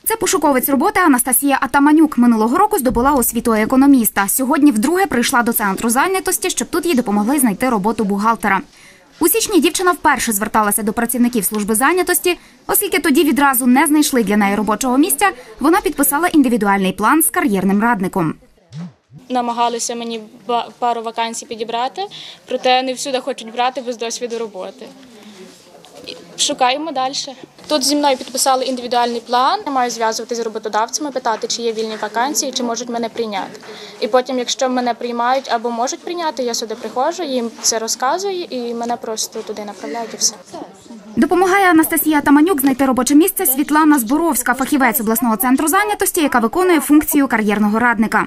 Це пошуковець роботи Анастасія Атаманюк. Минулого року здобула освіту економіста. Сьогодні вдруге прийшла до центру зайнятості, щоб тут їй допомогли знайти роботу бухгалтера. У січні дівчина вперше зверталася до працівників служби зайнятості. Оскільки тоді відразу не знайшли для неї робочого місця, вона підписала індивідуальний план з кар'єрним радником. Намагалися мені пару вакансій підібрати, проте не всюди хочуть брати без досвіду роботи. Шукаємо далі. Тут зі мною підписали індивідуальний план. Я маю зв'язуватися з роботодавцями, питати, чи є вільні вакансії, чи можуть мене прийняти. І потім, якщо мене приймають або можуть прийняти, я сюди приходжу, їм це розказую і мене просто туди направляють і все. Допомагає Анастасія Атаманюк знайти робоче місце Світлана Зборовська, фахівець обласного центру зайнятості, яка виконує функцію кар'єрного радника.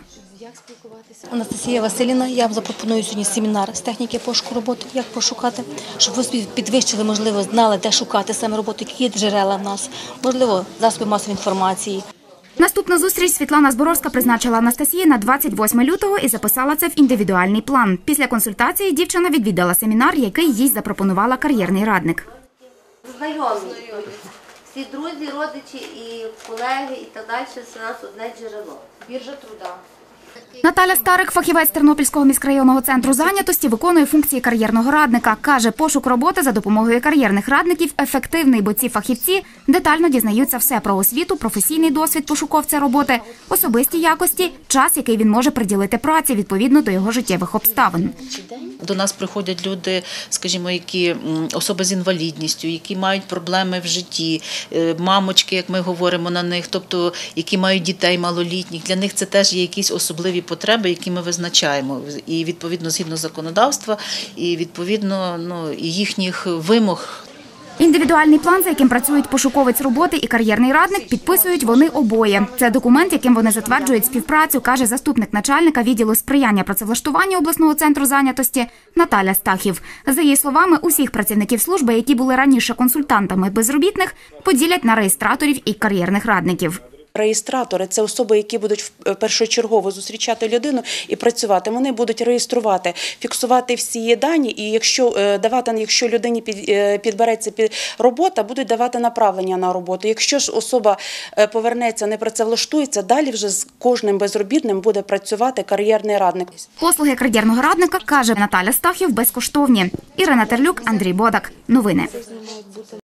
Анастасія Василівна, я вам запропоную сьогодні семінар з техніки пошуку роботи, як пошукати, щоб ви підвищили, можливо, знали, де шукати саме роботу, які є джерела в нас, можливо, засоби масової інформації. Наступну зустріч Світлана Зборовська призначила Анастасії на 28 лютого і записала це в індивідуальний план. Після консультації дівчина відвідала семінар, який їй запропонувала кар'єрний радник. Знайомі, всі друзі, родичі і колеги і так далі, це у нас одне джерело. Біржа труда. Наталя Старик, фахівець Тернопільського міськрайонного центру зайнятості, виконує функції кар'єрного радника. Каже, пошук роботи за допомогою кар'єрних радників ефективний, бо ці фахівці детально дізнаються все про освіту, професійний досвід пошуковця роботи, особисті якості, час, який він може приділити праці відповідно до його життєвих обставин. До нас приходять люди, скажімо, які особи з інвалідністю, які мають проблеми в житті, мамочки, як ми говоримо на них, тобто які мають дітей малолітніх. Для них це теж є якісь особливі потреби, які ми визначаємо. І відповідно згідно законодавства, і відповідно і їхніх вимог. Індивідуальний план, за яким працюють пошуковець роботи і кар'єрний радник, підписують вони обоє. Це документ, яким вони затверджують співпрацю, каже заступник начальника відділу сприяння працевлаштуванню обласного центру зайнятості Наталя Стахів. За її словами, усіх працівників служби, які були раніше консультантами безробітних, поділять на реєстраторів і кар'єрних радників. Реєстратори – це особи, які будуть першочергово зустрічати людину і працювати. Вони будуть реєструвати, фіксувати всі її дані, і якщо людині підбереться робота, будуть давати направлення на роботу. Якщо ж особа повернеться, не працевлаштується, далі вже з кожним безробітним буде працювати кар'єрний радник. Послуги кар'єрного радника, каже Наталя Стахів, безкоштовні. Ірина Терлюк, Андрій Бодак. Новини.